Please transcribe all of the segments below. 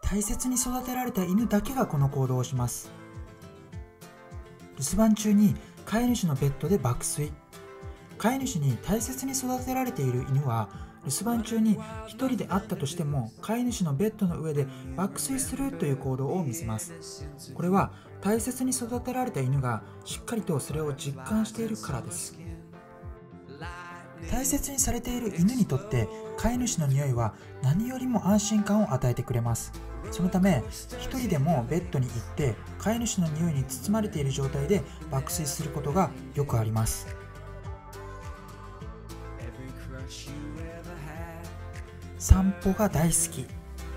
大切に育てられた犬だけがこの行動をします。留守番中に飼い主のベッドで爆睡。飼い主に大切に育てられている犬は留守番中に一人であったとしても飼い主のベッドの上で爆睡するという行動を見せます。これは大切に育てられた犬がしっかりとそれを実感しているからです。大切にされている犬にとって飼い主の匂いは何よりも安心感を与えてくれます。そのため一人でもベッドに行って飼い主の匂いに包まれている状態で爆睡することがよくあります。散歩が大好き。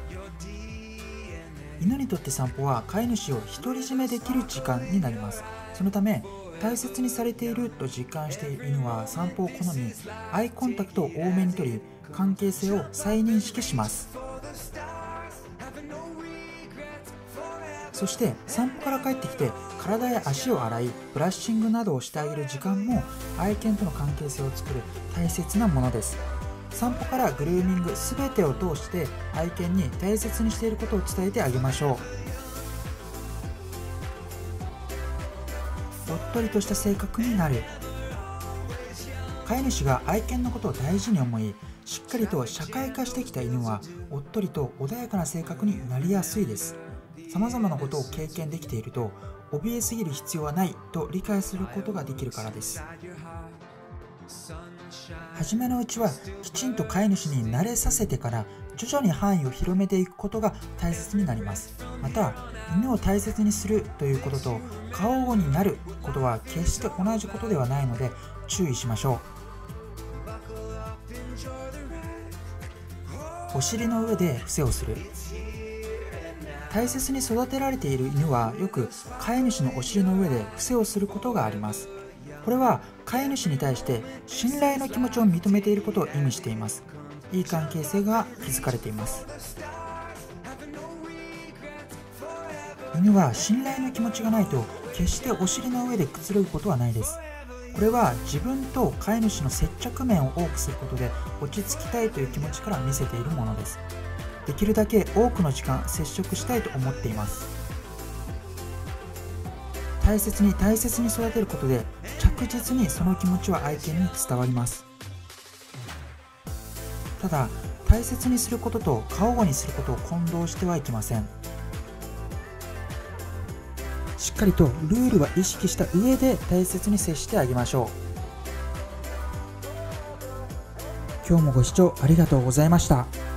犬にとって散歩は飼い主を独り占めできる時間になります。そのため大切にされていると実感している犬は散歩を好み、アイコンタクトを多めにとり、関係性を再認識します。そして散歩から帰ってきて体や足を洗い、ブラッシングなどをしてあげる時間も愛犬との関係性を作る大切なものです。散歩からグルーミング全てを通して愛犬に大切にしていることを伝えてあげましょう。おっとりとした性格になる。飼い主が愛犬のことを大事に思い、しっかりと社会化してきた犬はおっとりと穏やかな性格になりやすいです。さまざまなことを経験できていると怯えすぎる必要はないと理解することができるからです。初めのうちはきちんと飼い主に慣れさせてから徐々に範囲を広めていくことが大切になります。また犬を大切にするということと過保護になることは決して同じことではないので注意しましょう。お尻の上で伏せをする。大切に育てられている犬はよく飼い主のお尻の上で伏せをすることがあります。これは飼い主に対して信頼の気持ちを認めていることを意味しています。いい関係性が築かれています。犬は信頼の気持ちがないと決してお尻の上でくつろぐことはないです。これは自分と飼い主の接着面を多くすることで落ち着きたいという気持ちから見せているものです。できるだけ多くの時間接触したいと思っています。大切に育てることで着実にその気持ちは愛犬に伝わります。ただ大切にすることと過保護にすることを混同してはいけません。しっかりとルールは意識した上で大切に接してあげましょう。今日もご視聴ありがとうございました。